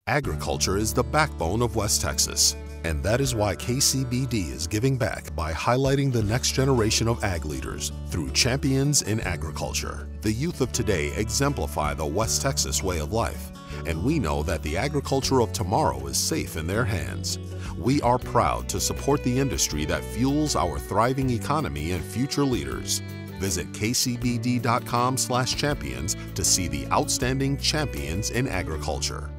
Agriculture is the backbone of West Texas, and that is why KCBD is giving back by highlighting the next generation of ag leaders through Champions in Agriculture. The youth of today exemplify the West Texas way of life, and we know that the agriculture of tomorrow is safe in their hands. We are proud to support the industry that fuels our thriving economy and future leaders. Visit kcbd.com/champions to see the outstanding champions in agriculture.